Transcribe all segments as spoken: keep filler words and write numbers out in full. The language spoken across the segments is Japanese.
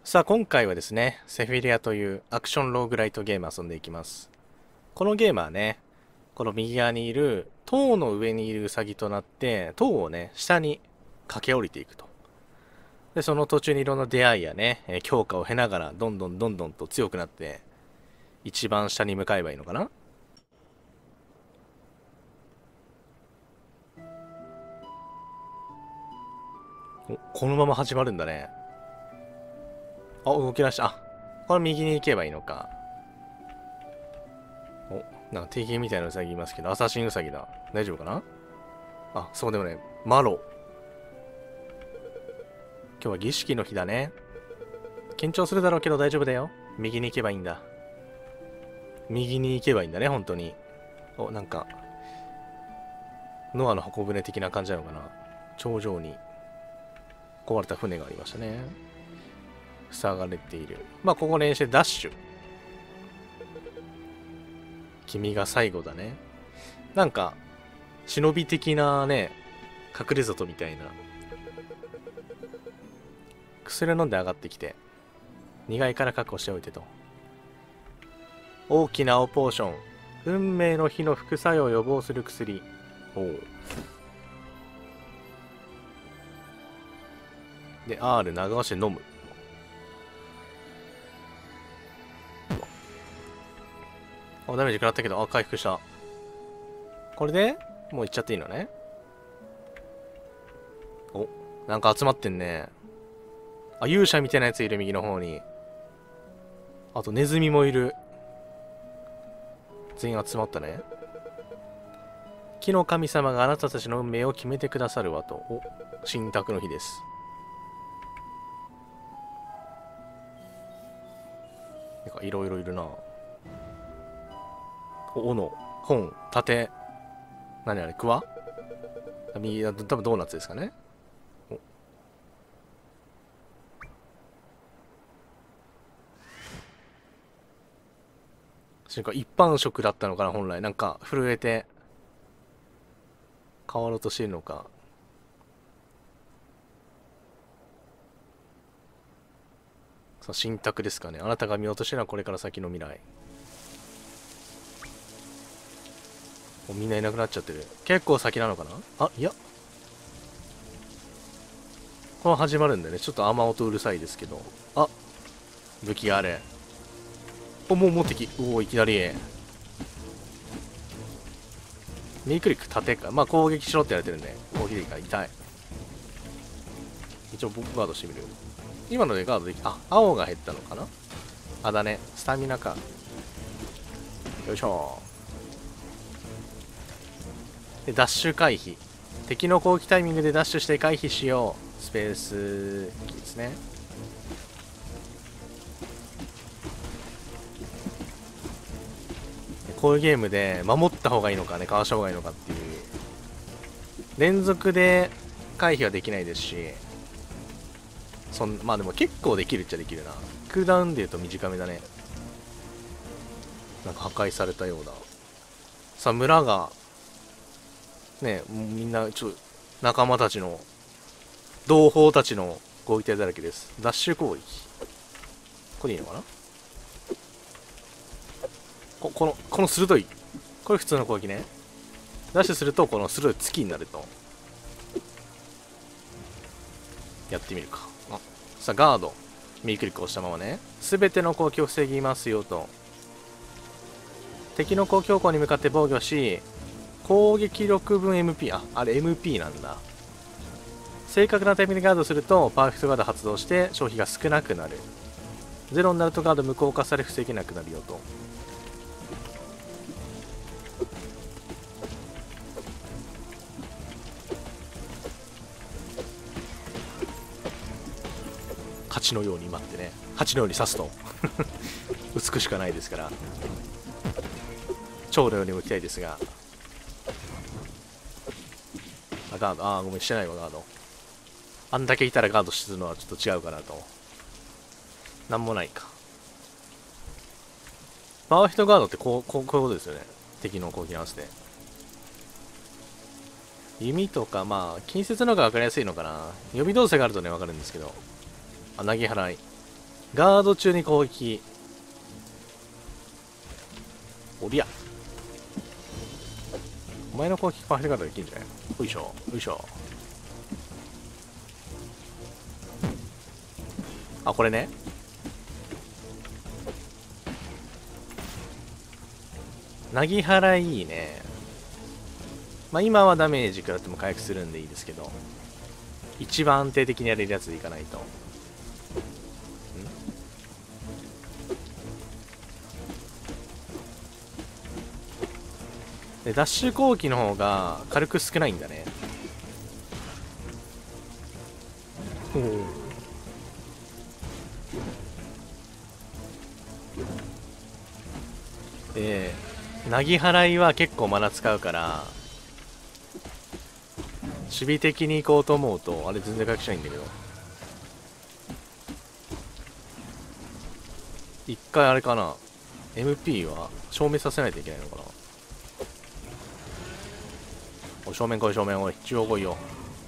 さあ今回はですね、セフィリアというアクションローグライトゲーム遊んでいきます。このゲームはね、この右側にいる塔の上にいるウサギとなって、塔をね、下に駆け下りていくと。で、その途中にいろんな出会いやね、えー強化を経ながら、どんどんどんどんと強くなって、一番下に向かえばいいのかな。お、このまま始まるんだね。あ、動き出した。あ、これ右に行けばいいのか。お、なんか敵みたいなウサギいますけど、アサシンウサギだ。大丈夫かな。あ、そうでもね、マロ。今日は儀式の日だね。緊張するだろうけど大丈夫だよ。右に行けばいいんだ。右に行けばいいんだね、本当に。お、なんか、ノアの箱舟的な感じなのかな。頂上に壊れた船がありましたね。塞がれている。まあ、ここ練習ダッシュ。君が最後だね。なんか、忍び的なね、隠れ里みたいな。薬を飲んで上がってきて、にがいから確保しておいてと。大きな青ポーション。運命の火の副作用を予防する薬。おう。で、R 長押して飲む。あ、ダメージ食らったけど、あ、回復した。これでもういっちゃっていいのね。お、なんか集まってんね。あ、勇者みたいなやついる、右の方に。あと、ネズミもいる。全員集まったね。木の神様があなたたちの運命を決めてくださるわと。お、神託の日です。なんかいろいろいるな。お、斧、本、盾。何あれ、クワ右だと多分ドーナツですかね。お、一般職だったのかな、本来。なんか震えて変わろうとしているのか。さあ、神託ですかね。あなたが見ようとしてるのはこれから先の未来。もうみんないなくなっちゃってる。結構先なのかな。あ、いや。この始まるんでね、ちょっと雨音うるさいですけど。あ、武器あれ。お、もう持ってき。おお、いきなり。右クリック縦か。まあ攻撃しろって言われてるんで、攻撃でいいから痛い。一応僕ガードしてみる。今のでガードでき、あ、青が減ったのかな。あ、だね。スタミナか。よいしょ。で、ダッシュ回避。敵の攻撃タイミングでダッシュして回避しよう。スペースキーですね。こういうゲームで守った方がいいのかね、かわした方がいいのかっていう。連続で回避はできないですし、そんまあでも結構できるっちゃできるな。クールダウンで言うと短めだね。なんか破壊されたようだ。さあ、村が、ね、みんな、ちょ、仲間たちの、同胞たちの攻撃体だらけです。ダッシュ攻撃。これいいのかな。ここの、この鋭い。これ普通の攻撃ね。ダッシュすると、この鋭い突きになると。やってみるか。あ、さあ、ガード。右クリックを押したままね。すべての攻撃を防ぎますよと。敵の攻撃方向に向かって防御し、攻撃力分 エムピー。あ、あれ エムピー なんだ。正確なタイミングでガードすると、パーフェクトガード発動して消費が少なくなる。ゼロになるとガード無効化され防げなくなるよと。蜂のように待ってね。蜂のように刺すと美しくはないですから、蝶のようにもいきたいですが。あ、ガード、あー、ごめん、してないわ、ガード。あんだけいたらガードするのはちょっと違うかなと。なんもないか。パワーヒットガードってこう、こう、こういうことですよね。敵の攻撃に合わせて。弓とか、まあ、近接の方が分かりやすいのかな。予備動作があるとね、分かるんですけど。あ、投げ払い。 ガード中に攻撃。おりゃ。お前の攻撃パフェ方できるんじゃない？よいしょ、よいしょ。あ、これね。なぎ払いいいね。まあ今はダメージ食らっても回復するんでいいですけど、一番安定的にやれるやつでいかないと。んでダッシュ攻撃の方が軽く少ないんだね。おお。でなぎ払いは結構マナ使うから、守備的に行こうと思うとあれ全然回復しないんだけど、一回あれかな、 エムピー は消滅させないといけないのかな。おい正面来い正面、おい中央来いよ。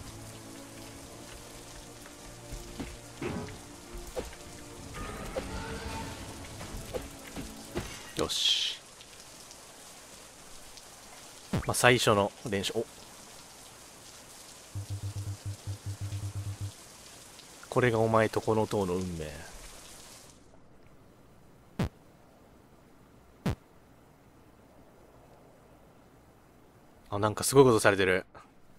よし、まあ最初の練習。お、これがお前とこの塔の運命。あ、なんかすごいことされてる。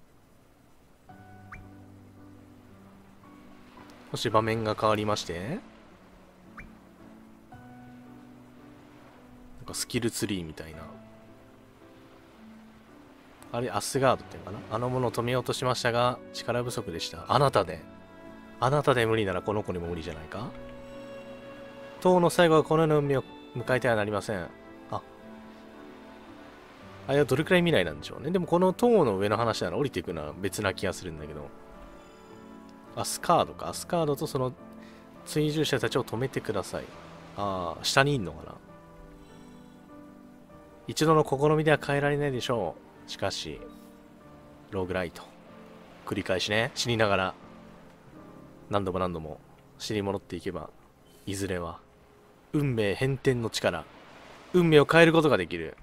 もし場面が変わりまして、なんかスキルツリーみたいな。あれ、アスガードっていうのかな。あのものを止めようとしましたが、力不足でした。あなたで。あなたで無理ならこの子にも無理じゃないか。塔の最後はこのような運命を迎えてはなりません。あ。あれはどれくらい未来なんでしょうね。でもこの塔の上の話なら降りていくのは別な気がするんだけど。アスカードか。アスカードとその追従者たちを止めてください。ああ、下にいんのかな。一度の試みでは変えられないでしょう。しかし、ローグライト。繰り返しね。死にながら。何度も何度も死に戻っていけば、いずれは、運命変転の力。運命を変えることができる。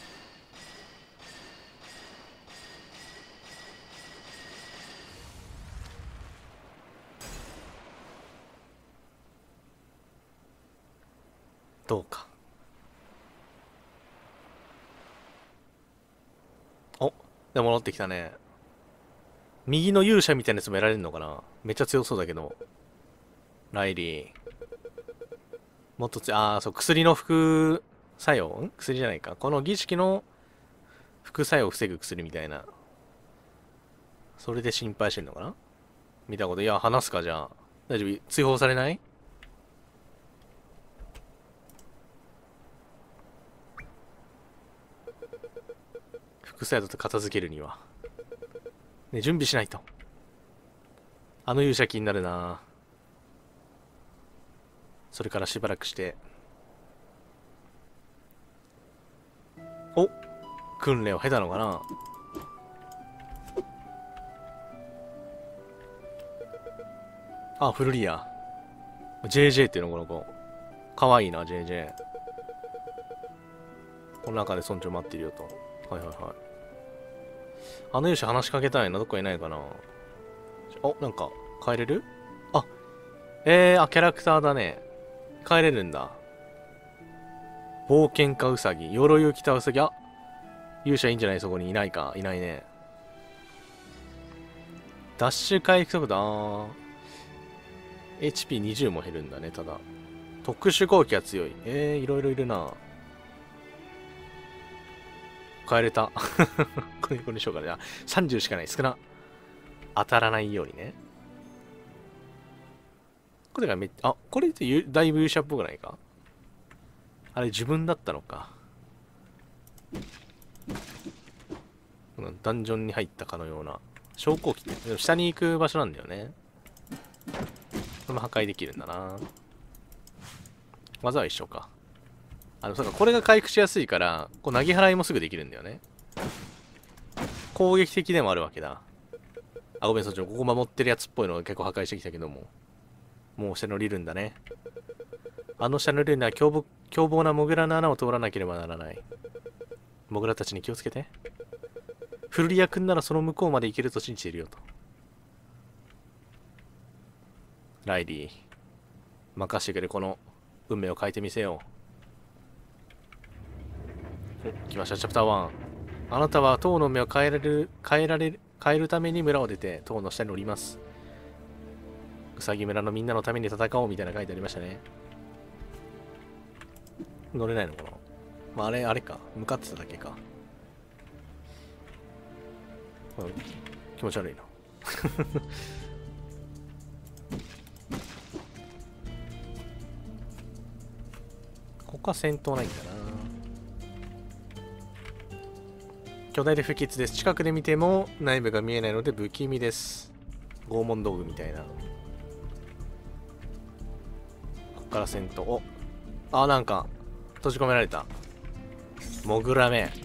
どうか。お、でも戻ってきたね。右の勇者みたいなやつもやられるのかな。めっちゃ強そうだけど。ライリー。もっとつ、あー、そう、薬の副作用ん薬じゃないか。この儀式の副作用を防ぐ薬みたいな。それで心配してんのかな。見たこと、いや、話すか、じゃあ。大丈夫？追放されない？副作用と片付けるには。ね、準備しないと。あの勇者気になるな。それからしばらくして。お、訓練を経たのかな。あ、フルリア。ジェージェー っていうのこの子。かわいいな、ジェージェー。この中で村長待ってるよと。はいはいはい。あの勇者話しかけたいな。どっかいないかな。お、なんか、帰れる？あ、えー、あ、キャラクターだね。帰れるんだ。冒険家ウサギ。鎧を着たウサギ。あ、勇者いいんじゃない？そこにいないか。いないね。ダッシュ回復速度、あー。エイチピーにじゅう も減るんだね、ただ。特殊攻撃が強い。えー、いろいろいるな。帰れた。これ、これにしようかね。あ、さんじゅうしかない。少な。当たらないようにね。これがめっちゃ、あ、これってだいぶ勇者っぽくないか？あれ自分だったのか。ダンジョンに入ったかのような。昇降機って、下に行く場所なんだよね。これも破壊できるんだな。技は一緒か。あの、そうか、これが回復しやすいから、こう、投げ払いもすぐできるんだよね。攻撃的でもあるわけだ。あ、ごめん、そっちのここ守ってるやつっぽいのが結構破壊してきたけども。 もう下に降りるんだね。あの下に降りるには凶暴、凶暴なモグラの穴を通らなければならない。モグラたちに気をつけて。フルリア君ならその向こうまで行けると信じているよと。ライリー、任してくれ。この運命を変えてみせよう。来ました、チャプターワン。あなたは塔の目を変えられる、変えられる、変えるために村を出て塔の下に降ります。うさぎ村のみんなのために戦おうみたいな書いてありましたね。乗れないのかな。まあ、あれ、あれか。向かってただけか。うん、気持ち悪いな。ここは戦闘ないんだな。巨大で不吉です。近くで見ても内部が見えないので不気味です。拷問道具みたいな。こっから戦闘。お、あ、なんか閉じ込められた。モグラめ。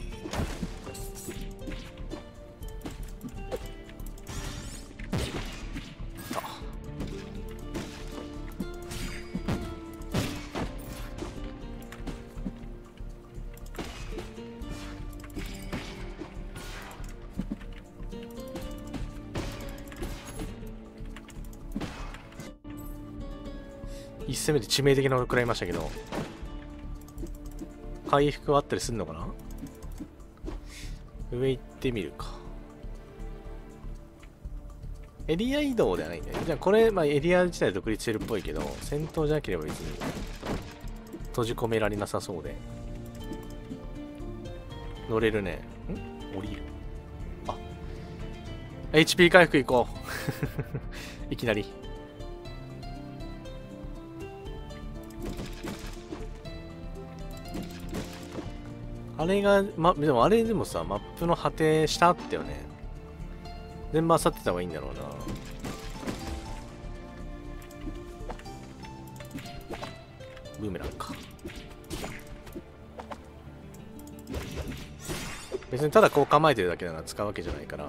いち戦目で致命的なの食らいましたけど、回復はあったりすんのかな。上行ってみるか。エリア移動ではないんだよね。じゃあこれ、まあ、エリア自体独立してるっぽいけど、戦闘じゃなければ別に閉じ込められなさそうで。乗れるね。ん降りる。あ、エイチピー 回復行こう。いきなり。あれが、ま、でもあれでもさ、マップの果て下あったよね。全部漁ってた方がいいんだろうな。ブーメランか。別にただこう構えてるだけだから使うわけじゃないから。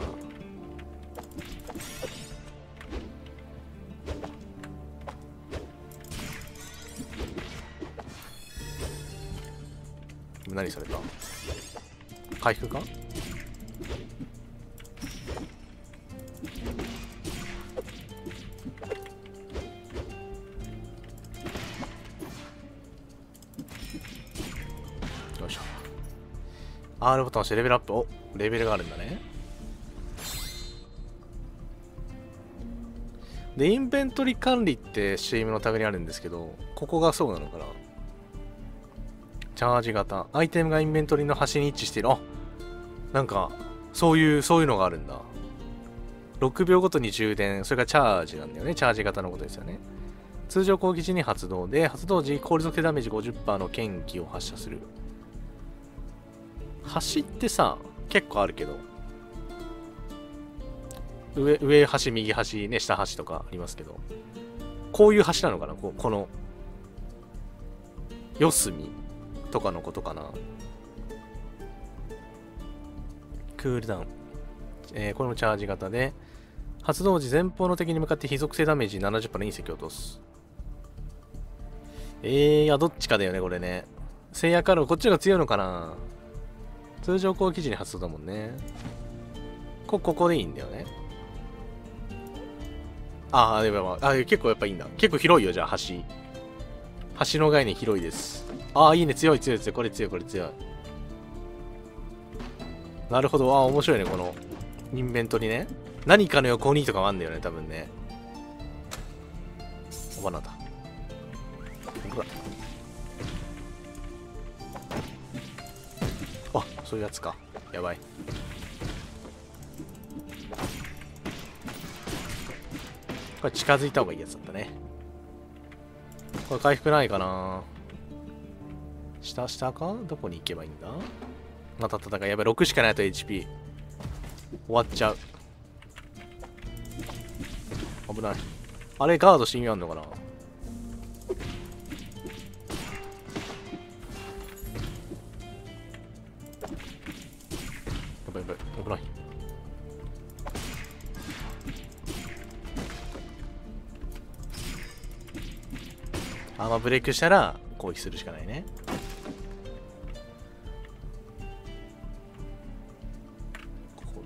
何された？回復か？よいしょ。アール ボタン押してレベルアップ。お、レベルがあるんだね。で、インベントリ管理って シーエム のタグにあるんですけど、ここがそうなのかな。チャージ型。アイテムがインベントリの端に位置している。あ、なんか、そういう、そういうのがあるんだ。ろくびょうごとに充電。それがチャージなんだよね。チャージ型のことですよね。通常攻撃時に発動で、発動時、効率属性ダメージ ごじゅっパーセント の剣気を発射する。端ってさ、結構あるけど。上、上端、右端、ね、下端とかありますけど。こういう端なのかな、こうこの、四隅とかのことかな。クールダウン。えー、これもチャージ型で、発動時前方の敵に向かって非属性ダメージ ななじゅっパーセント の隕石を落とす。えー、いや、どっちかだよね、これね。制約ある。こっちが強いのかな。通常攻撃時に発動だもんね。こ、ここでいいんだよね。ああ、でも、あ、結構やっぱいいんだ。結構広いよ、じゃあ、橋。橋の概念広いです。ああ、いいね。強い強い強い。これ強い、これ強い。なるほど。ああ、面白いね、この、インベントリね。何かの横にとかもあんだよね、多分ね。おばなだ。ほら。あ、そういうやつか。やばい。これ近づいた方がいいやつだったね。これ回復ないかな。下、下か？どこに行けばいいんだ？また戦い。やばい、ろくしかないと エイチピー。終わっちゃう。危ない。あれ、ガードして意味あんのかな？やばいやばい、危ない。 アーマーブレイクしたら攻撃するしかないね。ここ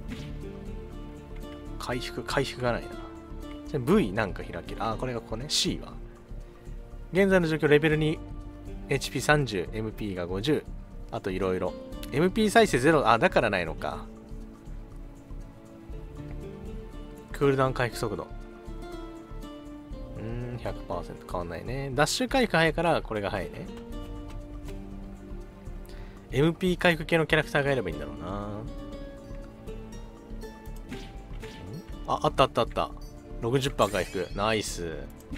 回復回復がないな。V なんか開ける。あ、これがここね。C は現在の状況、レベルに エイチピーさんじゅう、エムピー がごじゅう、あといろいろ。エムピー 再生ゼロ、あ、だからないのか。クールダウン回復速度。うーん、ひゃくパーセント 変わんないね。ダッシュ回復早いから、これが早いね。エムピー 回復系のキャラクターがいればいいんだろうな。あ、あったあったあった。ろくじゅっパーセント 回復。ナイス。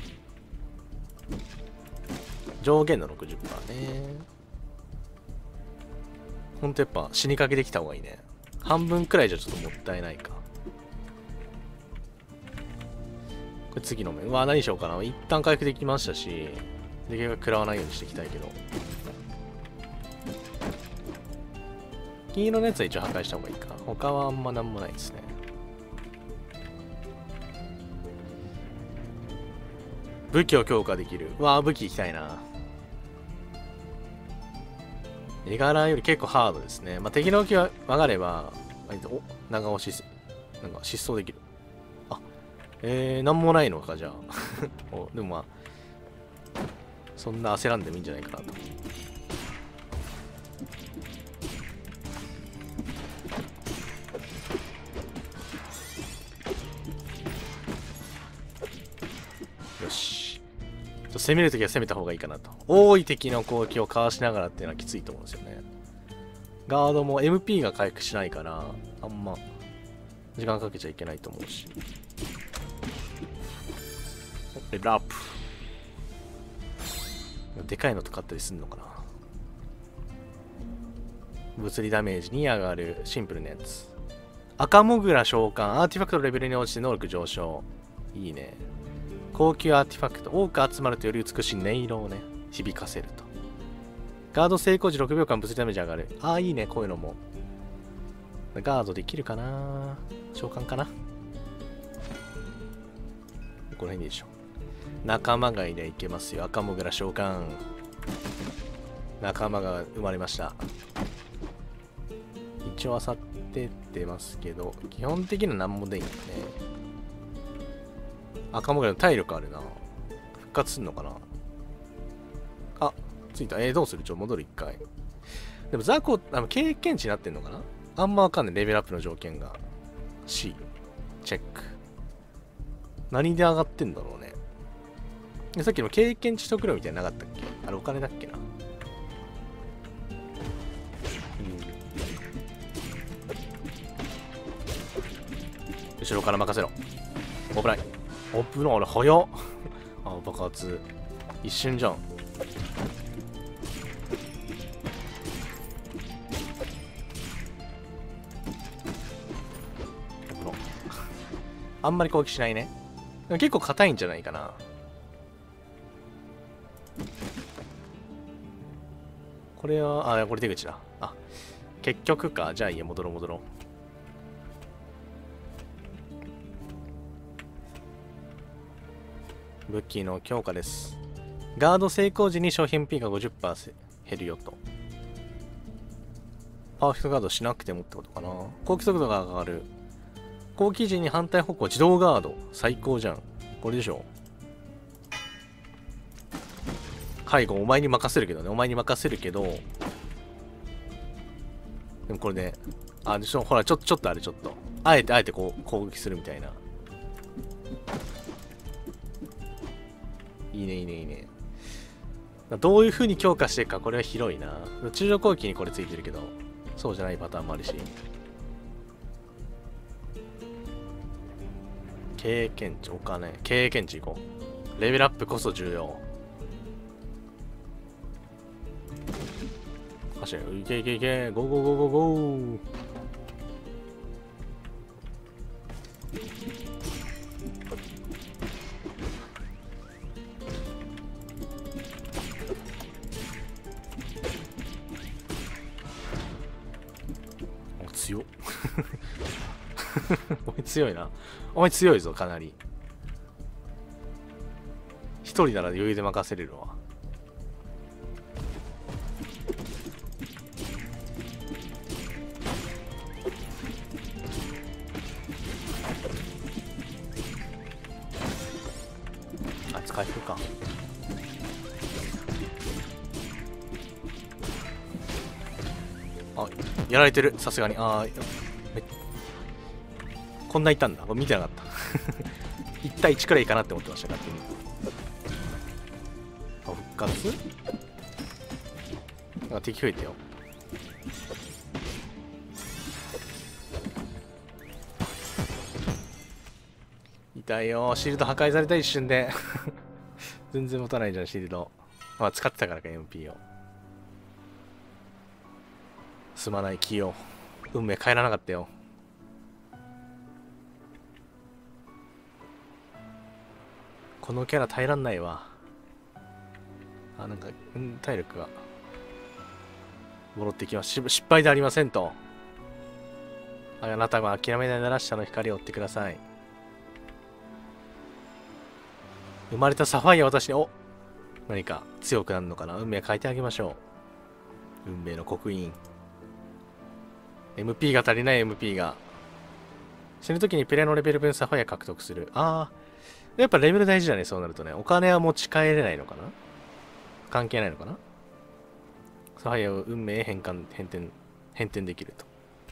上限の ろくじゅっパーセント ね。ほんとやっぱ死にかけできた方がいいね。半分くらいじゃちょっともったいないか。これ次の面。うわ、何しようかな。一旦回復できましたし、できるだけ食らわないようにしていきたいけど。金色のやつは一応破壊した方がいいか。他はあんまなんもないですね。武器を強化できる。うわー、武器行きたいな。絵柄より結構ハードですね。まあ、敵の動きが分かれば、お、長押し、なんか疾走できる。あ、えー、なんもないのか、じゃあ。お、でもまあ、そんな焦らんでもいいんじゃないかなと。よし。攻めるときは攻めた方がいいかなと。多い敵の攻撃をかわしながらっていうのはきついと思うんですよね。ガードも エムピー が回復しないから、あんま時間かけちゃいけないと思うし。レベルアップ。でかいのとかったりすんのかな。物理ダメージに上がるシンプルなやつ。赤モグラ召喚。アーティファクトのレベルに応じて能力上昇。いいね。高級アーティファクト。多く集まるとより美しい音色をね、響かせると。ガード成功時ろくびょうかん物理ダメージ上がる。ああ、いいね、こういうのも。ガードできるかな。召喚かな。この辺でいいでしょ。仲間がいりゃいけますよ。赤モグラ召喚。仲間が生まれました。一応漁ってってますけど、基本的には何もでいいんだね。赤モグラの体力あるな。復活すんのかな。あ、ついた。えー、どうする？ちょ、戻る一回。でもザコ、あの経験値になってんのかな。あんまわかんない。レベルアップの条件が。C。チェック。何で上がってんだろうね。でさっきの経験値得量みたいなのなかったっけ？あれお金だっけな。うん、後ろから任せろ。危ない。危ない。あれ早っ。あ、爆発。一瞬じゃん。あんまり攻撃しないね。結構硬いんじゃないかな。これは、あ、これ出口だ。あ、結局か。じゃあいいや、戻ろう戻ろう。武器の強化です。ガード成功時に商品 P が ごじゅっパーセント 減るよと。パーフェクトガードしなくてもってことかな。攻撃速度が上がる。攻撃時に反対方向自動ガード。最高じゃん。これでしょ。介護お前に任せるけどね。お前に任せるけど。でもこれね。あ、でしょ、ほら、ちょっと、ちょっとあれ、ちょっと。あえて、あえてこう、攻撃するみたいな。いいね、いいね、いいね。どういう風に強化していくか、これは広いな。中上攻撃にこれついてるけど、そうじゃないパターンもあるし。経験値、お金。経験値いこう。レベルアップこそ重要。走る。いけいけいけ。ゴーゴーゴーゴーゴー。強っ。お前強いな。お前強いぞ、かなり。 一人なら余裕で任せれるわ。あ、使えるか。あ、やられてる、さすがに。ああ、めこんないたんだ。これ見てなかったいち対いちくらいかなって思ってました、勝手に。あ、復活。なんか敵増えてよ。痛いよ、シールド破壊された一瞬で全然持たないじゃん、シールド。まあ使ってたからか、エムピー を。すまない、器用。運命変えらなかったよ。このキャラ耐えらんないわ。あ、なんか、うん、体力が戻ってきます。失敗でありませんと。あなたは諦めないなら下の光を追ってください。生まれたサファイア私に、お、何か強くなるのかな。運命変えてあげましょう。運命の刻印。エムピー が足りない エムピー が。死ぬときにプレイのレベル分サファイア獲得する。ああ。やっぱレベル大事だね、そうなるとね。お金は持ち帰れないのかな。関係ないのかな。サファイアを運命へ変換、変転、変転できると。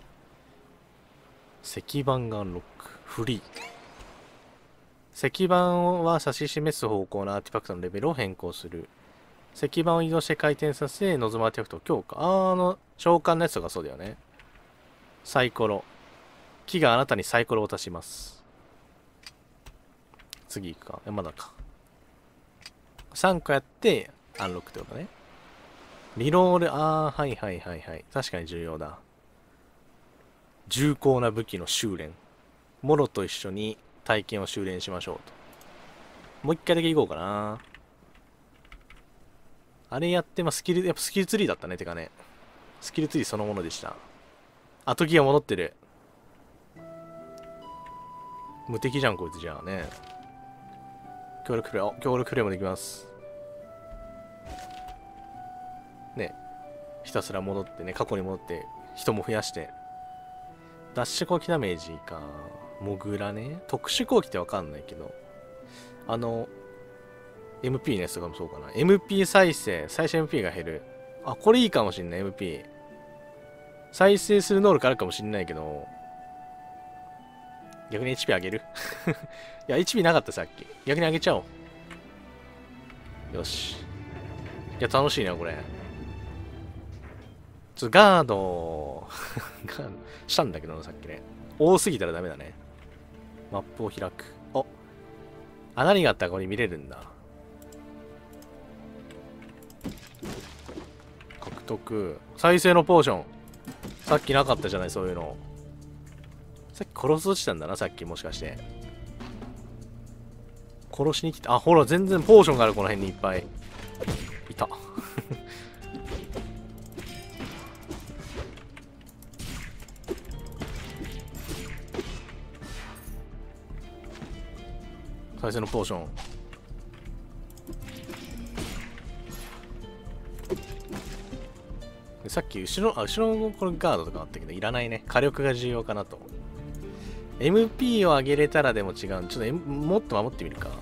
石板がアンロック。フリー。石板は指し示す方向のアーティファクトのレベルを変更する。石板を移動して回転させ、望むアーティファクトを強化。あー、あの、召喚のやつとかそうだよね。サイコロ。木があなたにサイコロを渡します。次行くか。え、まだか。さんこやって、アンロックってことね。リロール、あー、はいはいはいはい。確かに重要だ。重厚な武器の修練。モロと一緒に体験を修練しましょうと。もう一回だけ行こうかな。あれやって、まあ、スキル、やっぱスキルツリーだったね。てかね。スキルツリーそのものでした。後気が戻ってる。無敵じゃん、こいつじゃあね。協力プレイ、協力プレイもできます。ね。ひたすら戻ってね、過去に戻って、人も増やして。ダッシュ攻撃ダメージか。モグラね。特殊攻撃ってわかんないけど。あの、エムピー のやつとかもそうかな。エムピー 再生、最初 エムピー が減る。あ、これいいかもしんない、エムピー。再生する能力あるかもしんないけど、逆に エイチピー 上げるいや、エイチピー なかったさっき。逆に上げちゃおう。よし。いや、楽しいな、これ。ちょっとガード、ガードしたんだけどな、さっきね。多すぎたらダメだね。マップを開く。お。あ、何があったかこれ見れるんだ。獲得。再生のポーション。さっきなかったじゃない、そういうの。さっき殺す落ちたんだな、さっきもしかして。殺しに来た。あ、ほら、全然ポーションがある、この辺にいっぱい。いた。再生のポーション。さっき後ろ、あ、後ろのこれガードとかあったけど、いらないね。火力が重要かなと。エムピー を上げれたらでも違う。ちょっと、M、もっと守ってみるか。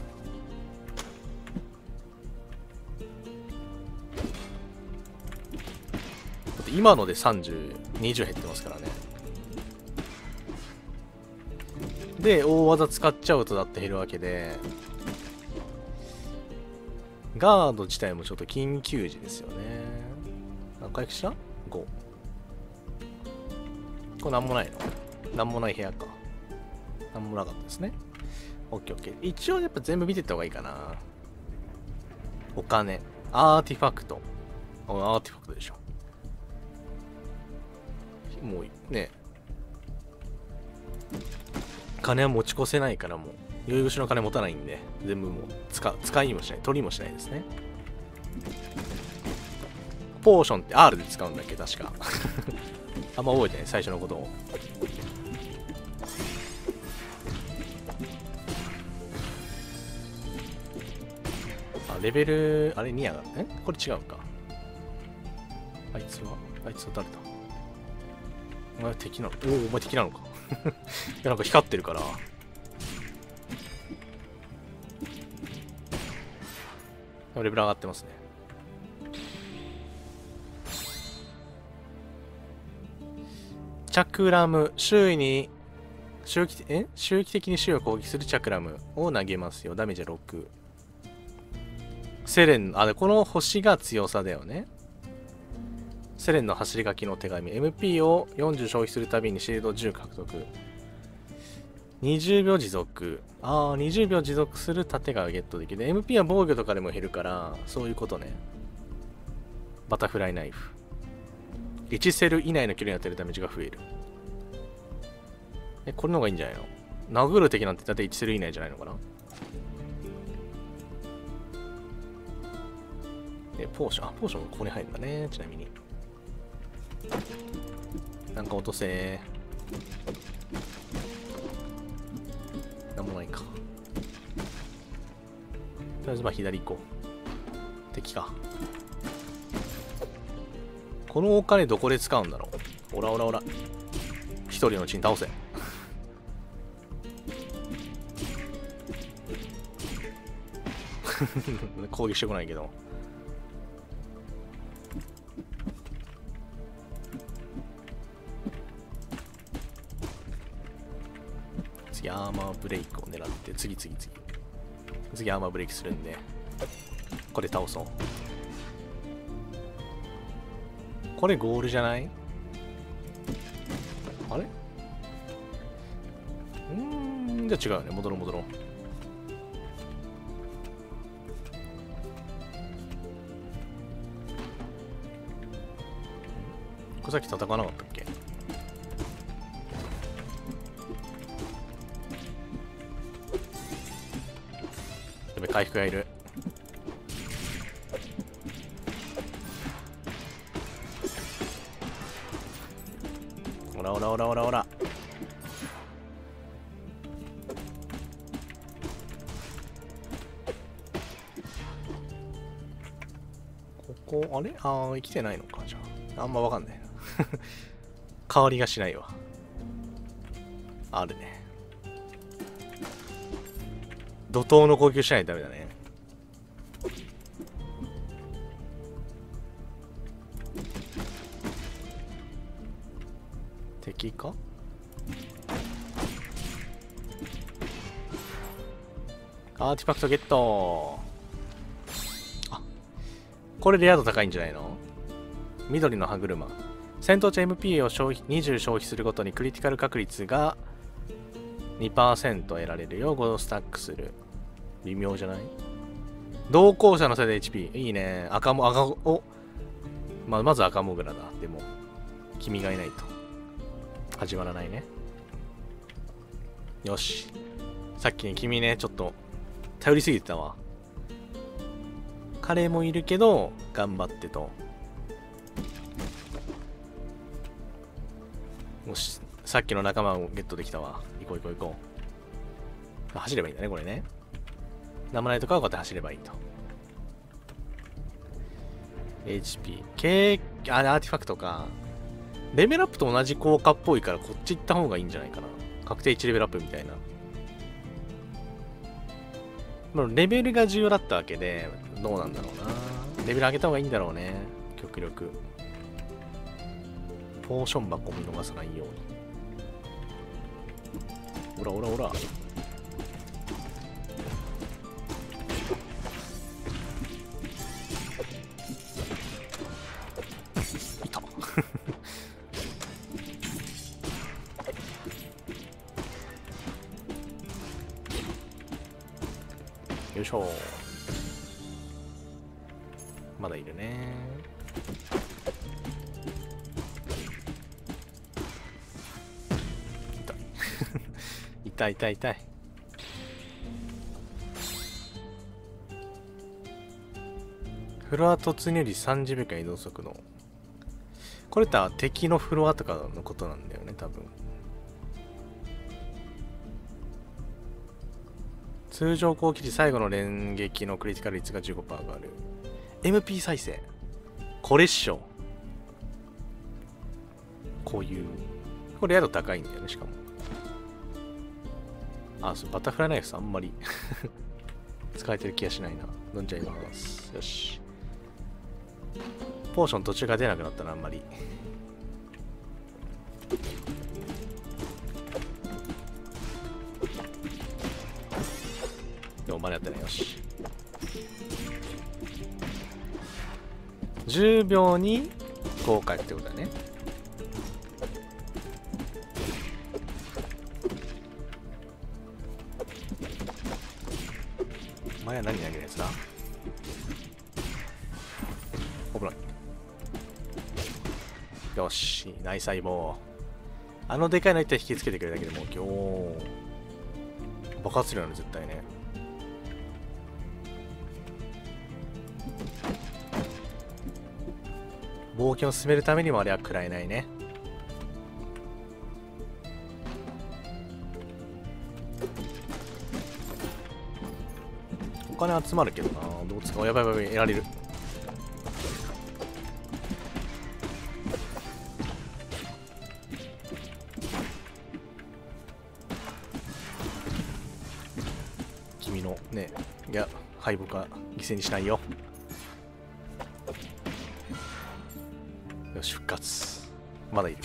だって今のでさんじゅう、にじゅう減ってますからね。で、大技使っちゃうとだって減るわけで、ガード自体もちょっと緊急時ですよね。何回した ?ご。これなんもないの？なんもない部屋か。なんもなかったですね。オッケーオッケー。一応やっぱ全部見てった方がいいかな。お金。アーティファクト。アーティファクトでしょ。もうね。金は持ち越せないからもう。酔い越しの金持たないんで。全部もう使、使いもしない。取りもしないですね。ポーションって アール で使うんだっけ確か。あんま覚えてない。最初のことを。 レベル、あれに上がる。えこれ違うか。あいつはあいつは誰だ。お前敵なの？おお、お前敵なのか。いや、なんか光ってるから。レベル上がってますね。チャクラム、周囲に周期え周期的に周囲を攻撃するチャクラムを投げますよ。ダメージろく。セレン、あ、で、この星が強さだよね。セレンの走り書きの手紙。エムピー をよんじゅう消費するたびにシールドじゅう獲得。にじゅうびょう持続。ああ、にじゅうびょう持続する盾がゲットできる。エムピー は防御とかでも減るから、そういうことね。バタフライナイフ。いちセル以内の距離に当てるダメージが増える。え、これの方がいいんじゃないの？殴る敵なんてだっていちセル以内じゃないのかな？え、ポーション、あ、ポーションここに入るんだね。ちなみに。なんか落とせー。なんもないか。とりあえずまあ左行こう。敵か。このお金どこで使うんだろう。オラオラオラ。一人のうちに倒せ。攻撃してこないけど。次アーマーブレイクを狙って、次次次。次アーマーブレイクするんで、これ倒そう。これゴールじゃない？あれ？うーん、じゃあ違うよね。戻ろう戻ろう。これさっき戦わなかったっけ？やべ、回復がいる。オラオラオラオラオラ。ここ、あれ？ああ、生きてないのか、じゃあ。あんまわかんないな。香りがしないわ。あるね。怒涛の攻撃しないとダメだね。敵か？アーティファクトゲット。あ、これレア度高いんじゃないの？緑の歯車。戦闘中 エムピー を消費にじゅう消費するごとにクリティカル確率が にパーセント 得られるよ。ごスタックする。微妙じゃない？同行者のせいで エイチピー。いいね。赤も、赤を、まあ、まず赤モグラだ。でも、君がいないと。始まらないね。よし。さっきね、君ね、ちょっと、頼りすぎてたわ。彼もいるけど、頑張ってと。よし。さっきの仲間をゲットできたわ。行こう行こう行こう。走ればいいんだね、これね。名前とかはこうやって走ればいいと。エイチピー。K、あれ、アーティファクトか。レベルアップと同じ効果っぽいから、こっち行った方がいいんじゃないかな。確定いちレベルアップみたいな。まあ、レベルが重要だったわけで、どうなんだろうな。レベル上げた方がいいんだろうね。極力。ポーション箱見逃さないように。ほらほらほら。いた。よいしょ。まだいるね。痛い痛い痛い。フロア突入率さんじゅうびょうかん移動速度。これって敵のフロアとかのことなんだよね、多分。 通常攻撃時最後の連撃のクリティカル率が じゅうごパーセント 上がる。 エムピー 再生、これっしょ。こういうこれ宿高いんだよね。しかもあ、そうバタフライナイフあんまり使えてる気がしないな。飲んじゃいます。よし、ポーション途中が出なくなったな。あんまりでも間に合ってない。よし、じゅうびょうにご回ってことだね。お前は何投げるやつだ。危ない。よし、内細胞。あのでかいの一体引きつけてくれるだけでもう今日爆発するよね、絶対ね。冒険を進めるためにもあれは食らえないね。お金集まるけどな。どう使う。やばいやばい、得られる。君のね、いや敗北は犠牲にしないよ。よし、復活。まだいる。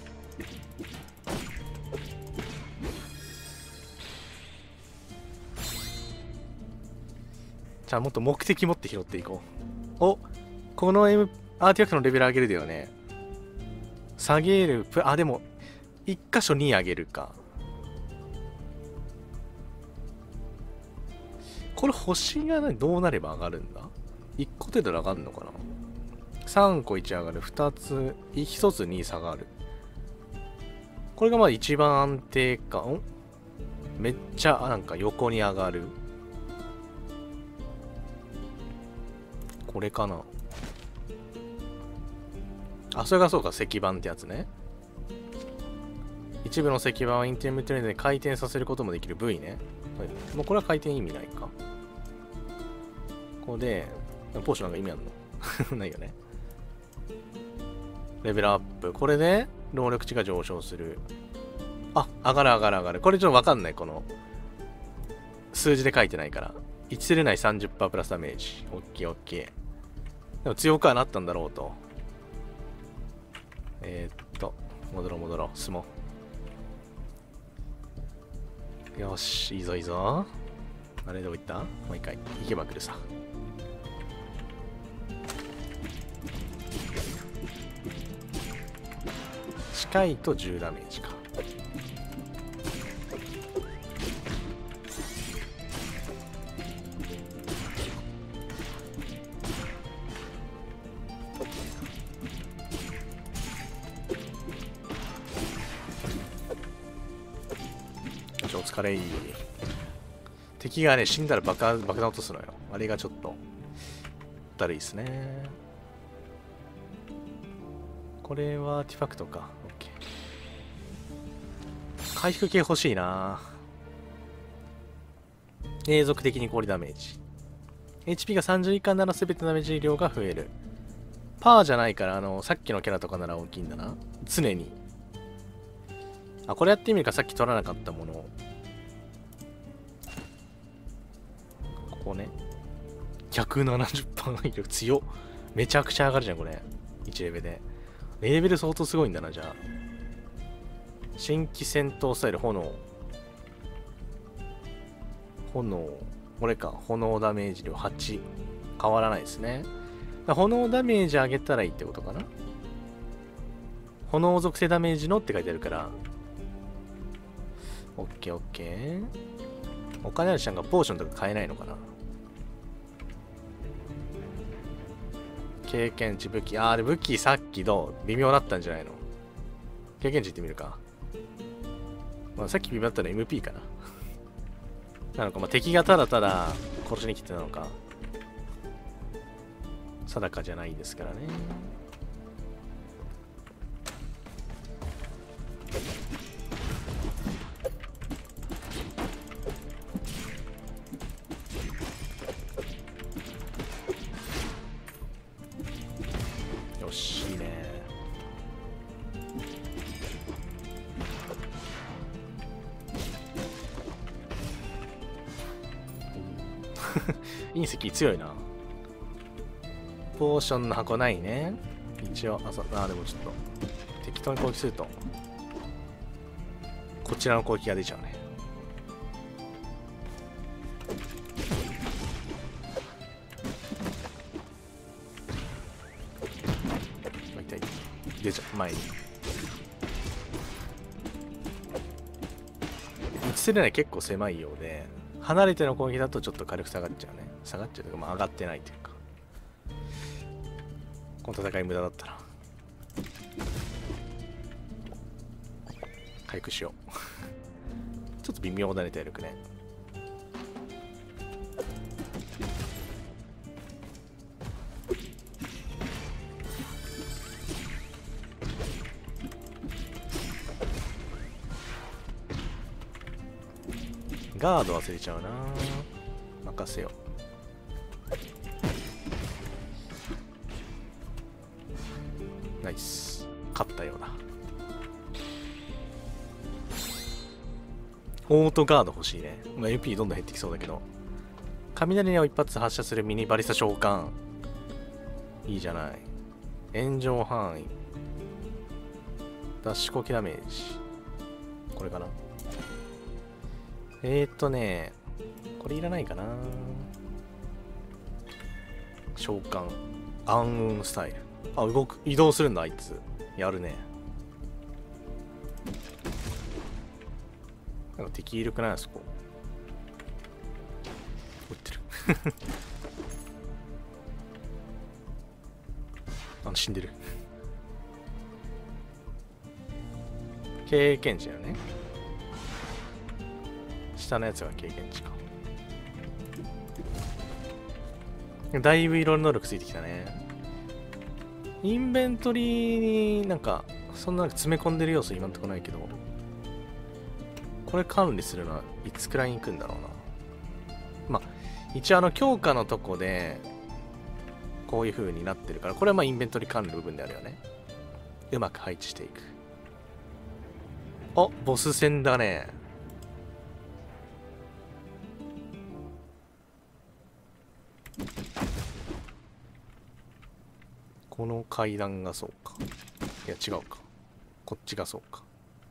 じゃあもっと目的持って拾っていこう。お、この、M、アーティファクトのレベル上げるだよね。下げる。あ、でも一箇所に上げるか。これ星が何どうなれば上がるんだ。いっこ程度で上がるのかな。さんこいち上がる。ふたつ、ひとつに下がる。これがまあ一番安定か。んめっちゃなんか横に上がる。これかな。あ、それがそうか、石板ってやつね。一部の石板はインテリムトレードで回転させることもできる部位ね。はい、もうこれは回転意味ないか。ここで、ポーションなんか意味あんのないよね。レベルアップ。これで、能力値が上昇する。あ、上がる上がる上がる。これちょっとわかんない。この、数字で書いてないから。いちセル内 さんじゅっパーセント プラスダメージ。オッケーオッケー。でも強くはなったんだろうと。えー、っと、戻ろう戻ろう。進もう。よし、いいぞいいぞ。あれどこ行った？もう一回。行けば来るさ。近いとじゅうダメージか。お疲れ。敵がね、死んだら爆弾爆弾落とすのよ。あれがちょっとだるいですね。これはアーティファクトか。回復系欲しいな。永続的に氷ダメージ。エイチピー がさんじゅう以下なら全てダメージ量が増える。パーじゃないから、あの、さっきのキャラとかなら大きいんだな。常に。あ、これやってみるか。さっき取らなかったものを。ここね。ひゃくななじゅっパーセント 威力強っ。めちゃくちゃ上がるじゃん、これ。いちレベルで。レベル相当すごいんだな、じゃあ。新規戦闘スタイル、炎。炎。これか。炎ダメージ量はち。変わらないですね。炎ダメージ上げたらいいってことかな。炎属性ダメージのって書いてあるから。オッケーオッケー。お金主さんがポーションとか買えないのかな。経験値武器。あーで武器さっきの微妙だったんじゃないの。経験値いってみるか。まあさっき微妙だったの エムピー かな。なのか、まあ敵がただただ殺しに来てたのか。定かじゃないですからね。 隕石強いな。ポーションの箱ないね。一応、あ、そう、あ、でもちょっと、適当に攻撃すると、こちらの攻撃が出ちゃうね。痛い。出ちゃう、前に。映せるのは結構狭いようで、離れての攻撃だとちょっと軽く下がっちゃうね。下がっちゃうというか、まあ上がってないというか。この戦い無駄だったな。回復しよう。ちょっと微妙だね、体力ね。ガード忘れちゃうな。任せよう。ナイス。勝ったようだ。オートガード欲しいね。まあ、エルピー どんどん減ってきそうだけど。雷を一発発射するミニバリスタ召喚。いいじゃない。炎上範囲。ダッシュ攻撃ダメージ。これかな。えーっとね、これいらないかな。召喚。暗雲スタイル。あ、動く。移動するんだ、あいつ。やるね。なんか敵いるくないあそこ。撃ってる。あの、死んでる。経験値だよね。下のやつが経験値か。だいぶいろいろ能力ついてきたね。インベントリーになんか、そんな詰め込んでる要素今んとこないけど、これ管理するのはいつくらいに行くんだろうな。まあ、一応あの強化のとこで、こういう風になってるから、これはまあインベントリー管理の部分であるよね。うまく配置していく。あ、ボス戦だね。この階段がそうか。いや違うか。こっちがそうか。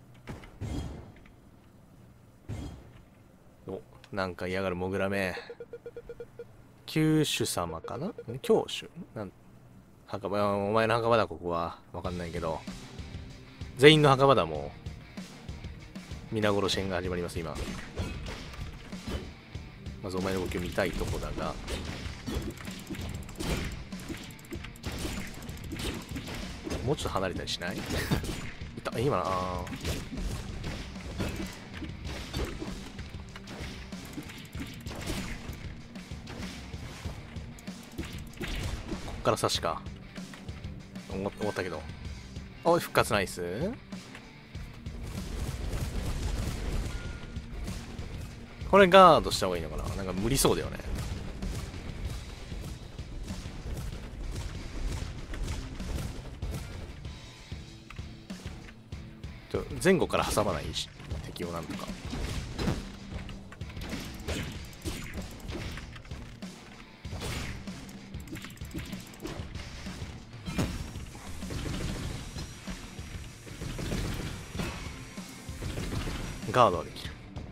お、なんか嫌がるモグラめ。九種様かな？教主なん墓場、お前の墓場だ、ここは。わかんないけど。全員の墓場だ、もう。皆殺し編が始まります、今。まずお前の動きを見たいとこだが。もうちょっと離れたりしない？いた、今なあ。こっから刺しか。思思ったけど。おい、復活ナイス。これガードした方がいいのかな？なんか無理そうだよね。ちょ前後から挟まないし敵をなんとか。ガードはできる。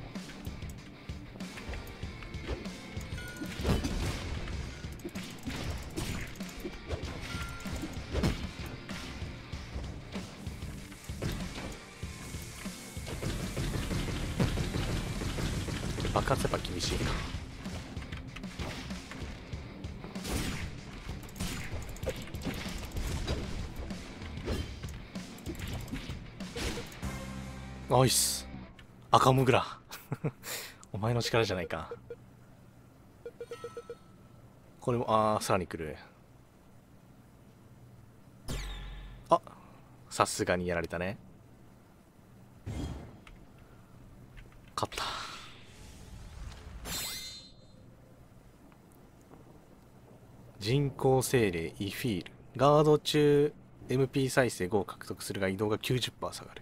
爆発やっぱ厳しいか。ナイス。赤モグラ。お前の力じゃないか。これも、ああ、さらに来る。あ、さすがにやられたね。勝った。人工精霊イフィール。ガード中 エムピー 再生ごを獲得するが移動が きゅうじゅっパーセント 下がる。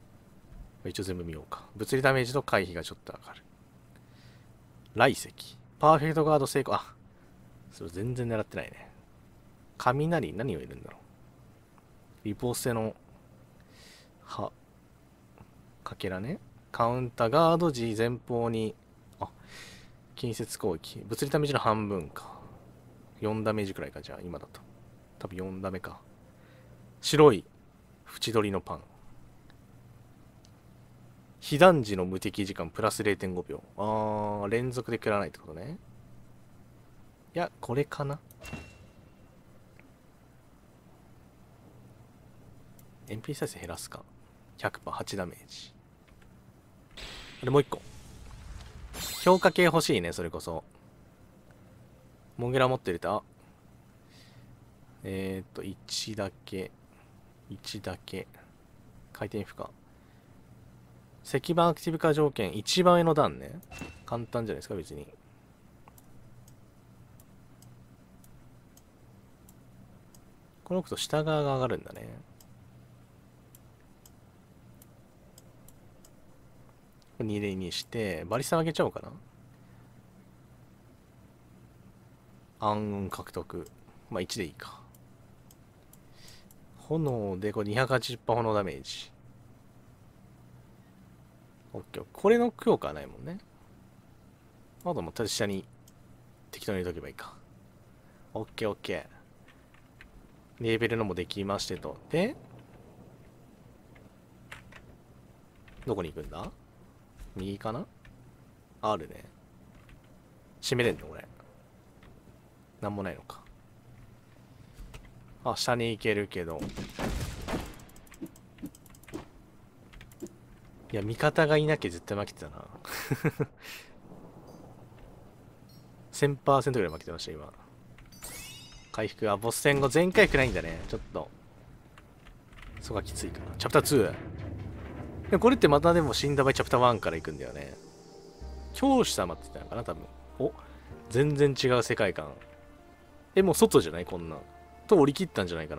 一応全部見ようか。物理ダメージと回避がちょっと上がる。来石。 パーフェクトガード成功。あ、それ全然狙ってないね。雷、何をいるんだろう。リポステの、は、かけらね。カウンター、ガード時前方に、あ、近接攻撃。物理ダメージの半分か。よんダメージくらいか、じゃあ、今だと。多分よんダメか。白い、縁取りのパン。被弾時の無敵時間プラス れいてんごびょう。あー、連続で食らわないってことね。いや、これかな。エムピー 再生減らすか。ひゃくパーセント、はちダメージ。あれ、もう一個。強化系欲しいね、それこそ。モゲラ持ってると、あ。えーっと、いちだけ。いちだけ。回転負荷。石板アクティブ化条件、一番上の段ね。簡単じゃないですか、別に。これ置くと下側が上がるんだね。にれいにして、バリスタ上げちゃおうかな。暗雲獲得。まあいちでいいか。炎でこれにひゃくはちじゅっパーセント炎ダメージ。オッケー。これの強化はないもんね。あともう下に適当に入れとけばいいか。オッケーオッケー。レーベルのもできましてと。で、どこに行くんだ？右かな？あるね。閉めれんのこれ。なんもないのか。あ、下に行けるけど。いや、味方がいなきゃ絶対負けてたな。せんパーセント ぐらい負けてました、今。回復、あ、ボス戦後全回復ないんだね。ちょっと。そこがきついかな。チャプターツー。でもこれってまたでも死んだ場合チャプターワンから行くんだよね。教師様って言ったのかな、多分。お、全然違う世界観。え、もう外じゃないこんなん。と降り切ったんじゃないかな。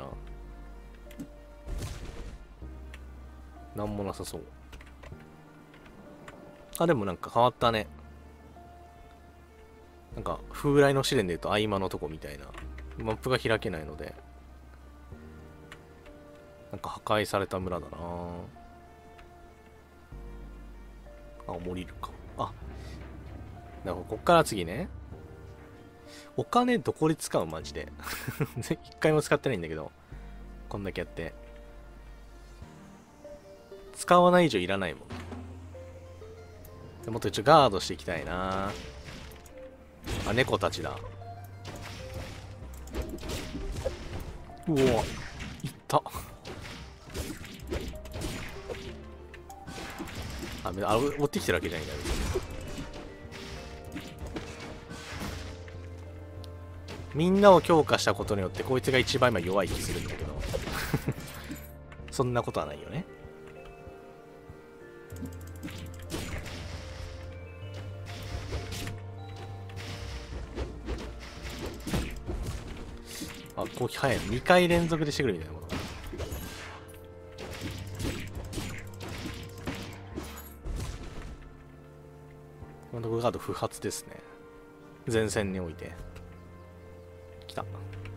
なんもなさそう。あ、でもなんか変わったね。なんか風来の試練で言うと合間のとこみたいな。マップが開けないので。なんか破壊された村だな。あ、降りるか。あ、なるほど。こっから次ね。お金どこで使うマジで。一回も使ってないんだけど。こんだけやって。使わない以上いらないもん。もっと一応ガードしていきたいな。あ、猫たちだ。うお、いった。あ、あ、持ってきてるわけじゃないんだよ。みんなを強化したことによってこいつが一番今弱い気するんだけどそんなことはないよね。あ、攻撃早いの。にかい連続でしてくるみたいなことか。このとこガード不発ですね。前線において。来た。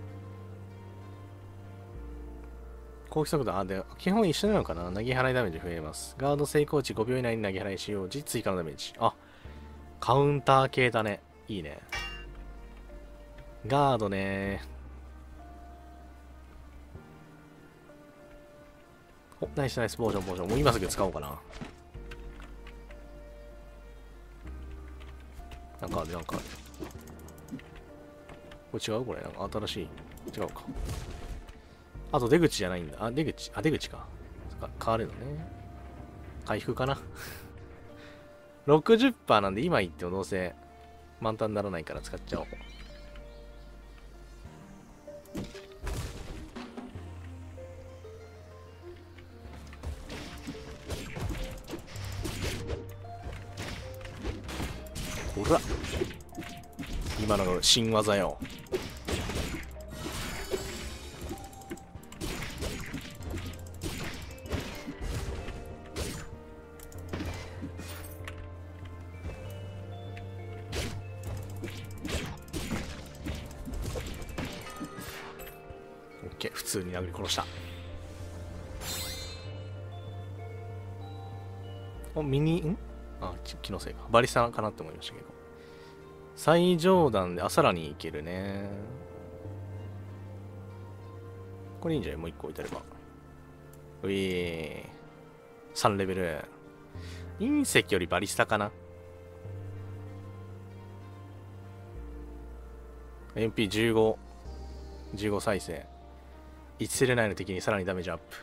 攻撃速度、あ、で、基本一緒なのかな。投げ払いダメージ増えます。ガード成功値ごびょう以内に投げ払い使用時追加のダメージ。あ、カウンター系だね。いいね。ガードね。お、ナイスナイス、ポーション、ポーション。もう今すぐ使おうかな。なんかある、なんかある。これ違うこれ。なんか新しい。違うか。あと出口じゃないんだ。あ、出口。あ、出口か。そっか、変わるのね。回復かな。ろくじゅっパーセント なんで今言ってもどうせ満タンにならないから使っちゃおう。ほら今のが新技よ。 ケー、普通に殴り殺した。お、ミニ、んあ、気のせいか。バリスタかなって思いましたけど。最上段で、あ、さらにいけるね。これいいんじゃないもう一個置いてあれば。ういー。さんレベル。隕石よりバリスタかな。エムピーじゅうご。じゅうご再生。いちセレ内の敵にさらにダメージアップ。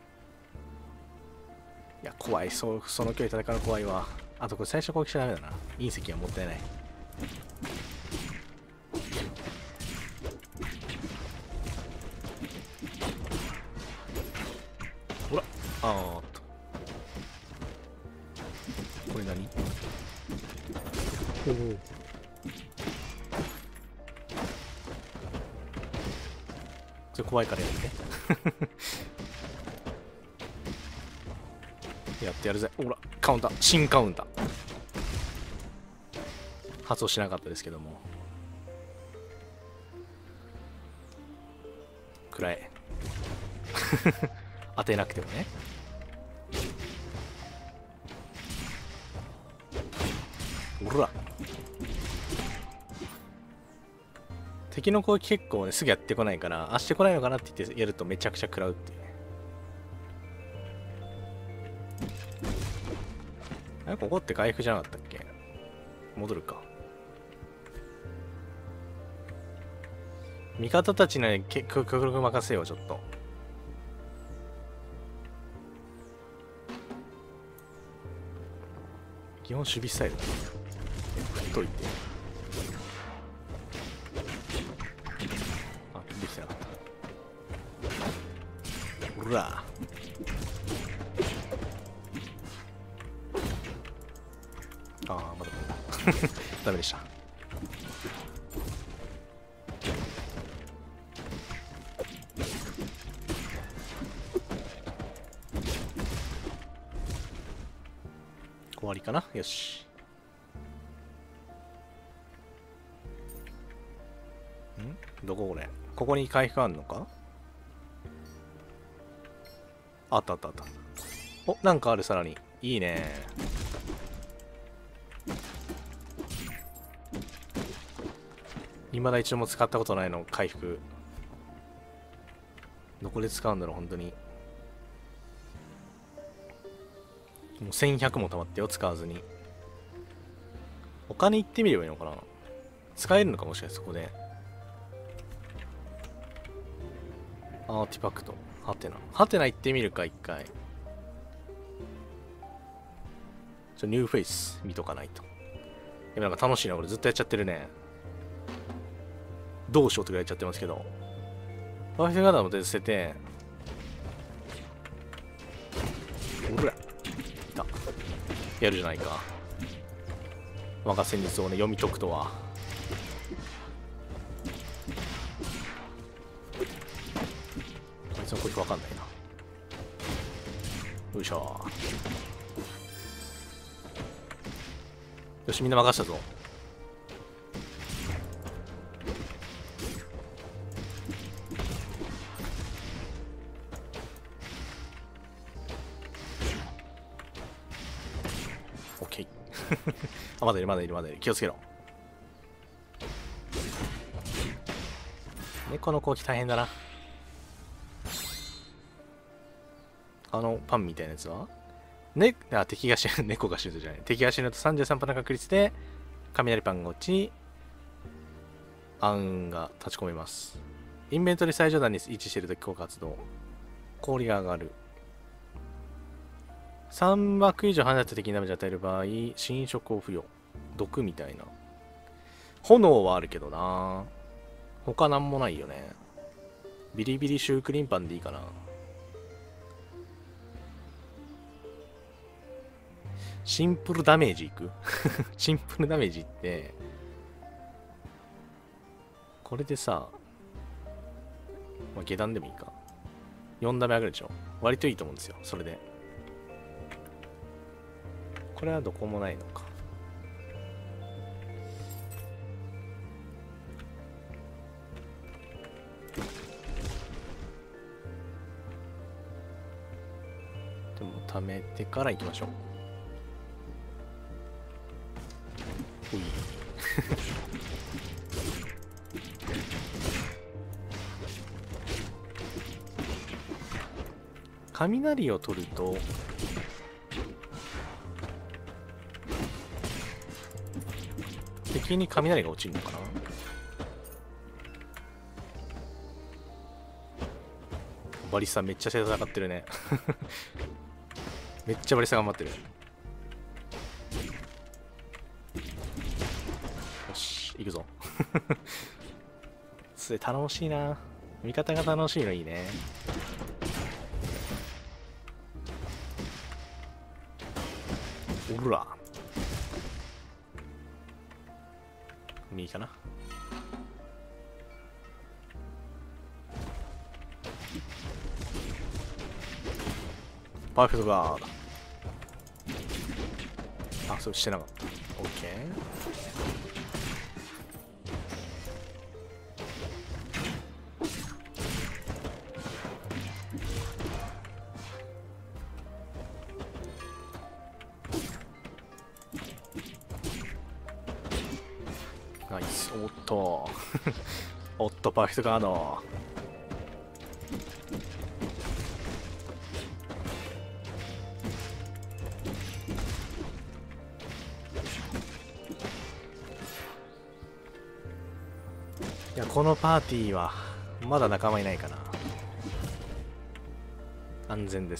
いや、怖い。そ, その距離戦うの怖いわ。あとこれ最初攻撃しちゃダメだな。隕石はもったいない。ほら。あーっと。これ何？おお。それ怖いからやってやってやるぜ。ほら、カウンター、新カウンター。発動しなかったですけども。くらえ。当てなくてもね。ほら。敵の攻撃結構ね、すぐやってこないから、あ、してこないのかなって言ってやるとめちゃくちゃ食らうっていうね。あれ、ここって回復じゃなかったっけ？戻るか。味方たちに結構極力任せよう、ちょっと。基本守備スタイルだね。振っといて。あ、できてなかった。ほら。ああ、まだまだ。ダメでした。終わりかな。よし。んどここれ。ここに回復あんのか？あったあったあった。お、なんかある、さらに。いいね。未だ一度も使ったことないの、回復。どこで使うんだろう、本当に。もうせんひゃくも溜まってよ、使わずに。お金行ってみればいいのかな？使えるのかもしれない、そこで。アーティファクト。ハテナ。ハテナ行ってみるか、一回。ちょ、ニューフェイス見とかないと。でもなんか楽しいな、俺ずっとやっちゃってるね。どうしようとかやっちゃってますけど。パーフェクトガーダーも捨てて。ほら。いた。やるじゃないか。我が戦術をね、読み解くとは。こいつのこいつわかんないな。よいしょ。よし、みんな任したぞ。オッケー。あ、まだいる、まだいる、まだいる。気をつけろ。猫の攻撃大変だな。あのパンみたいなやつはね、あ、敵が死ぬ、猫が死ぬじゃない。敵が死ぬとさんじゅうさんパーセントの確率で、雷パンが落ち、暗雲が立ち込めます。インベントリ最上段に位置しているとき効果発動。氷が上がる。さんばく以上離れた敵にダメージを与える場合、侵食を付与。毒みたいな。炎はあるけどな。他なんもないよね。ビリビリシュークリームパンでいいかな。シンプルダメージいくシンプルダメージって、これでさ、まあ、下段でもいいか。よんダメ上がるでしょ。割といいと思うんですよ、それで。これはどこもないのか。 貯めてから行きましょう。ほい雷を取ると敵に雷が落ちるのかな。バリスタめっちゃ戦ってるねめっちゃバリスタ頑張ってる。よし行くぞそれ楽しいな。味方が楽しいのいいね。おら右かな。パーフェクトガード。あ、それしてなかった。オッケー。ナイス。おっとおっとパーフェクトガード。いやこのパーティーはまだ仲間いないかな。安全です。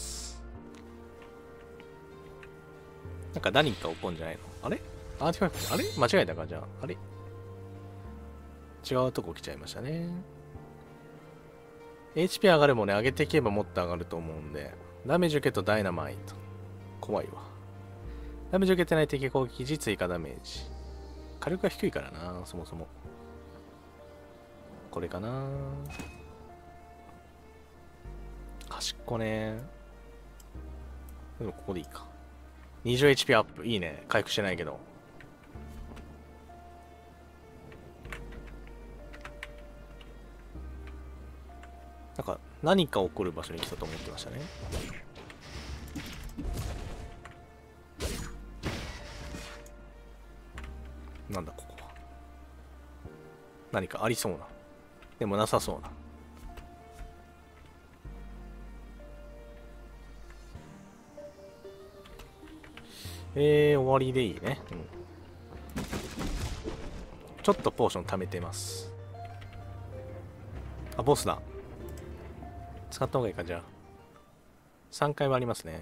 なんか何か起こんじゃないの。あれアーティファクト、あれ間違えたか。じゃああれ違うとこ来ちゃいましたね。 エイチピー 上がるもね、上げていけばもっと上がると思うんで。ダメージ受けとダイナマイト怖いわ。ダメージ受けてない敵攻撃時追加ダメージ。火力が低いからな、そもそも。これかな。端っこね。でもここでいいか。にじゅうエイチピー アップ。いいね。回復してないけど。なんか何か起こる場所に来たと思ってましたね。なんだここは。何かありそうな。でもなさそうな。えー、終わりでいいね。うん。ちょっとポーション貯めてます。あ、ボスだ。使った方がいいか、じゃあ。さんかいはありますね。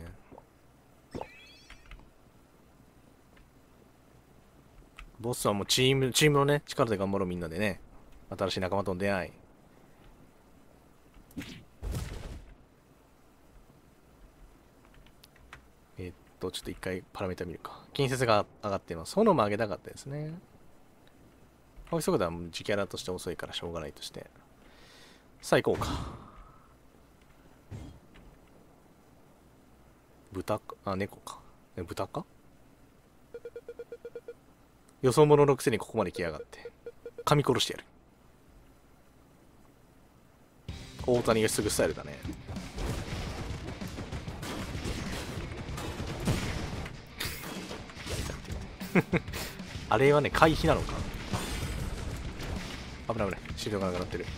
ボスはもうチーム、チームのね、力で頑張ろう、みんなでね。新しい仲間との出会い。えっと、ちょっと一回パラメータ見るか。近接が上がっています。炎も上げたかったですね。青い速度は自キャラとして遅いからしょうがないとして。さあ行こうか。豚か、あ、猫か。え、豚か。よそ者のくせにここまで来やがって。噛み殺してやる。大谷がすぐスタイルだね。あれはね、回避なのか。危ない危ない。シールドがなくなってる。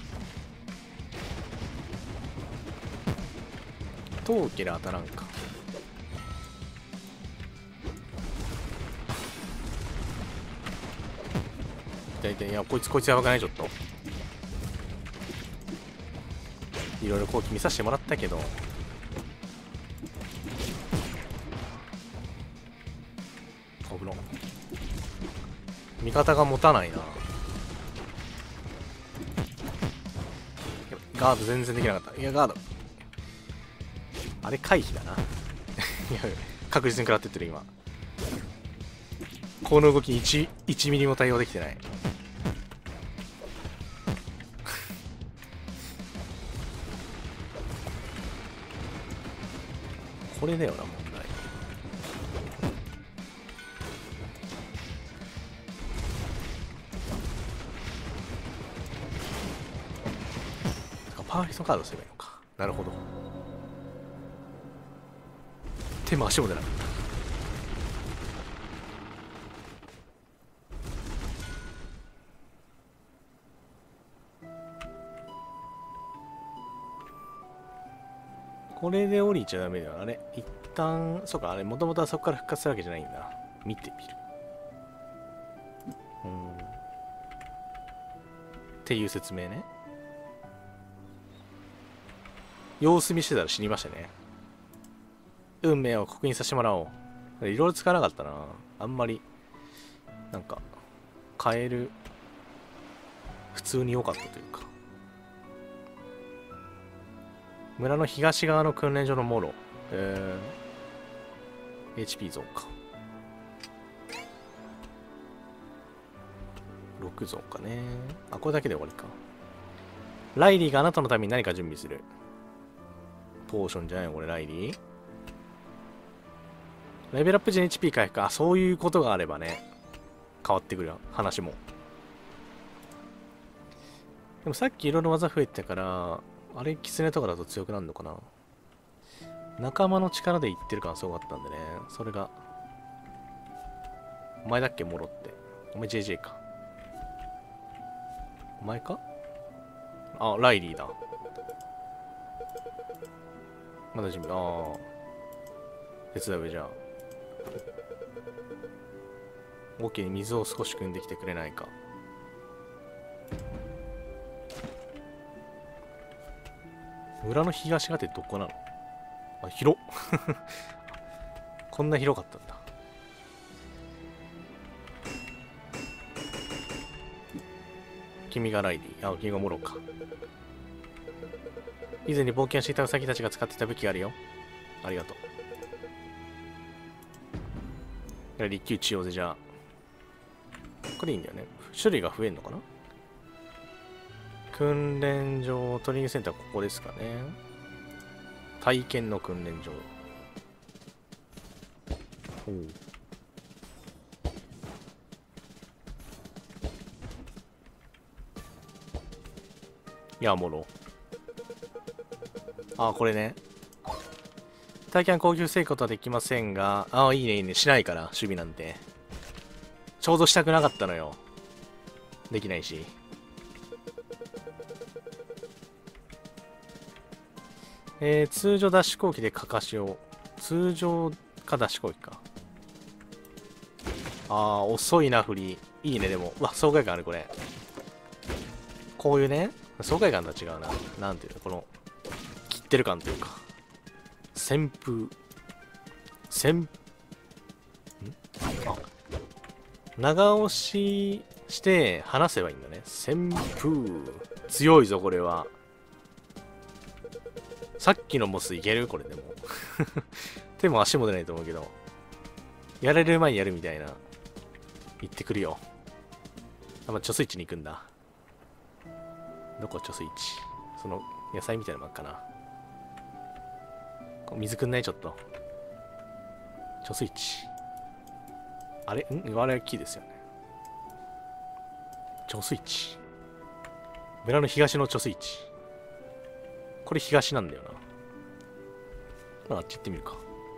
トーケラ当たらんか。いやいや、こいつこいつやばくない。ちょっといろいろこう見させてもらったけど、危な。味方が持たないな。ガード全然できなかった。いやガードあれ回避だな。いや確実に食らってってる今。この動き 1, 1ミリも対応できてない。これだよな問題。パーフェクトカードすればいいのか。なるほど。 手も足も出ない。これで降りちゃダメだよ。あれ一旦、そうか、あれ、もともとはそこから復活するわけじゃないんだ。見てみる。うん。っていう説明ね。様子見してたら死にましたね。運命を刻印させてもらおう。いろいろ使わなかったな。あんまり、なんか、変える、普通に良かったというか。村の東側の訓練所のモロ。えー、エイチピー 増加。ろく増かね。あ、これだけで終わりか。ライリーがあなたのために何か準備する。ポーションじゃないのこれ、ライリー。レベルアップ時に エイチピー 回復か。あ、そういうことがあればね。変わってくるよ。話も。でもさっきいろいろ技増えてたから、あれ、キツネとかだと強くなるのかな。仲間の力で言ってる感すごかったんでね。それが。お前だっけ、モロって。お前 ジェージェー か。お前か？あ、ライリーだ。まだ準備。ああ。手伝うよ、じゃあ。OK、水を少し汲んできてくれないか。村の東側ってどこなの？あ、広っ。こんな広かったんだ。君がライリー。あ、君がモロか。以前に冒険していたウサギたちが使ってた武器があるよ。ありがとう。立球しようぜ、じゃあ。これいいんだよね。種類が増えんのかな。訓練場、トレーニングセンターここですかね。体験の訓練場。おう。やもろ。あ、これね。体験高級することはできませんが、ああ、いいね、いいね。しないから、守備なんて。ちょうどしたくなかったのよ。できないし。えー、通常ダッシュ攻撃でかかしを。通常かダッシュ攻撃か。ああ、遅いな、振り。いいね、でも。うわ、爽快感ある、これ。こういうね、爽快感とは違うな。なんていうの、この、切ってる感というか。旋風。旋、んあ、長押しして離せばいいんだね。旋風。強いぞ、これは。さっきのボスいけるこれでも。手も足も出ないと思うけど。やれる前にやるみたいな。行ってくるよ。あ、まあ、貯水池に行くんだ。どこ貯水池。その、野菜みたいなのばっかな。水くんないちょっと。貯水池。あれんあれは木ですよね。貯水池。村の東の貯水池。これ東なんだよな。まあ、あっち行ってみるか。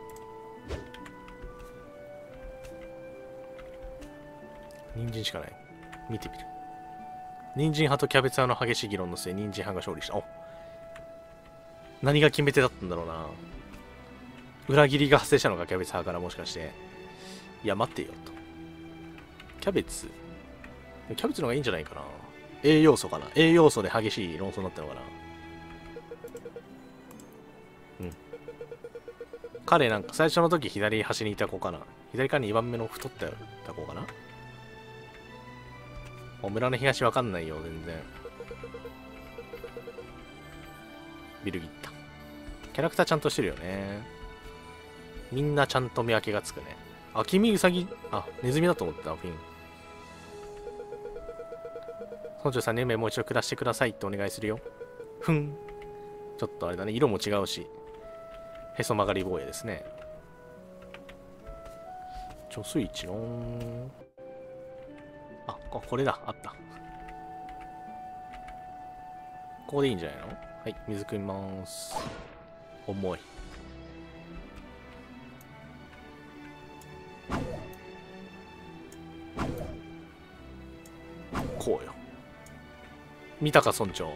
人参しかない。見てみる。人参派とキャベツ派の激しい議論の末、人参派が勝利した。お、何が決め手だったんだろうな。裏切りが発生したのか、キャベツ派からもしかして。いや、待ってよ、と。キャベツキャベツの方がいいんじゃないかな。栄養素かな。栄養素で激しい論争になったのかな。うん。彼なんか最初の時左端にいた子かな。左からにばんめの太った子かな。村の東わかんないよ、全然。ビルギッタ。キャラクターちゃんとしてるよね。みんなちゃんと見分けがつくね。あ、君ウサギ、あ、ネズミだと思った、フィン。村長さんに運命もう一度下してくださいってお願いするよ。ふん。ちょっとあれだね、色も違うし。へそ曲がり防衛ですね。貯水池のー。あ、これだ。あった。ここでいいんじゃないの？はい、水汲みます。重い。 見たか村長。はい。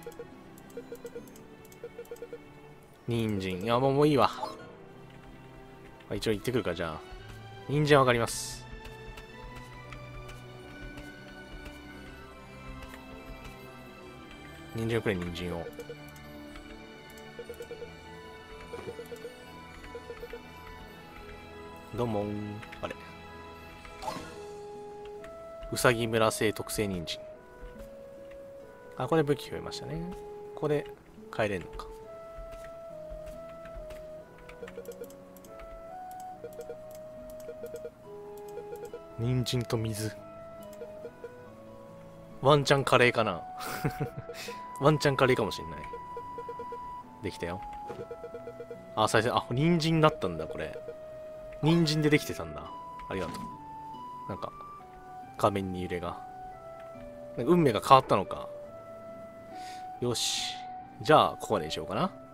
人参。いや、もうもういいわ。一応行ってくるか、じゃあ。人参わかります。人参をくれ、人参を。どうもー。あれ。うさぎ村製特製人参。あ、ここで武器増えましたね。ここで帰れんのか。人参と水。ワンチャンカレーかな。ワンチャンカレーかもしんない。できたよ。あ、再生。あ、人参だったんだ、これ。人参でできてたんだ。ありがとう。なんか、画面に揺れが。なんか運命が変わったのか。よし。じゃあ、ここまでにしようかな。